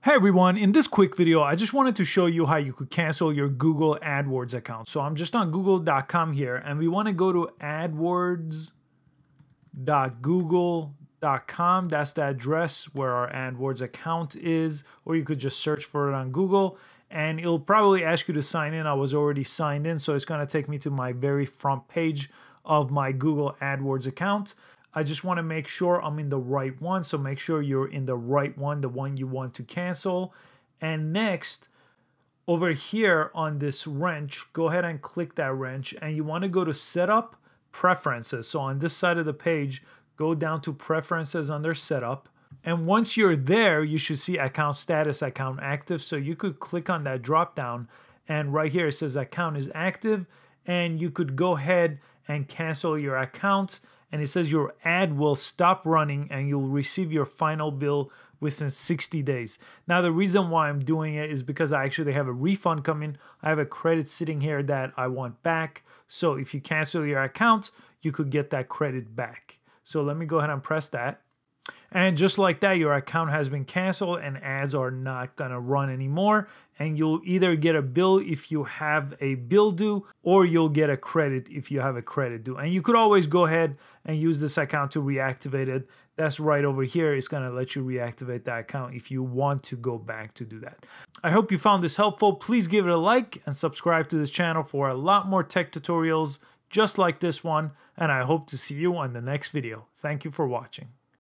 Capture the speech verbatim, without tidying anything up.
Hey everyone, in this quick video, I just wanted to show you how you could cancel your Google AdWords account. So I'm just on google dot com here, and we want to go to adwords dot google dot com. That's the address where our AdWords account is, or you could just search for it on Google, and it'll probably ask you to sign in. I was already signed in, so it's going to take me to my very front page of my Google AdWords account. I just want to make sure I'm in the right one. So make sure you're in the right one, the one you want to cancel. And next, over here on this wrench, go ahead and click that wrench. And you want to go to Setup, Preferences. So on this side of the page, go down to Preferences under Setup. And once you're there, you should see Account Status, Account Active. So you could click on that drop down. And right here, it says Account is Active. And you could go ahead and cancel your account. And it says your ad will stop running and you'll receive your final bill within sixty days. Now, the reason why I'm doing it is because I actually have a refund coming. I have a credit sitting here that I want back. So if you cancel your account, you could get that credit back. So let me go ahead and press that. And just like that, your account has been canceled and ads are not gonna run anymore. And you'll either get a bill if you have a bill due, or you'll get a credit if you have a credit due. And you could always go ahead and use this account to reactivate it. That's right over here. It's gonna let you reactivate that account if you want to go back to do that. I hope you found this helpful. Please give it a like and subscribe to this channel for a lot more tech tutorials just like this one. And I hope to see you on the next video. Thank you for watching.